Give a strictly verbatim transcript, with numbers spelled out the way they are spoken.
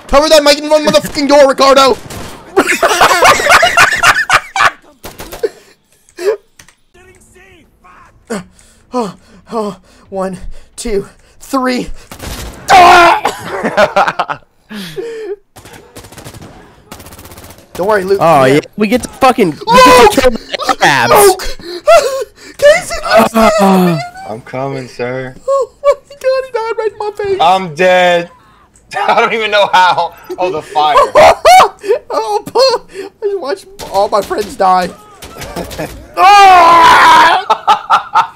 Cover that mic and run motherfucking door, Ricardo! oh, oh, one, two, three. Ah! Don't worry, Luke. Oh yeah, we get to fucking. We get to kill the crabs. Luke! Casey, uh, I'm coming, sir. oh my god, he died right in my face. I'm dead. I don't even know how. Oh, the fire. Oh, I just watched all my friends die. Ah!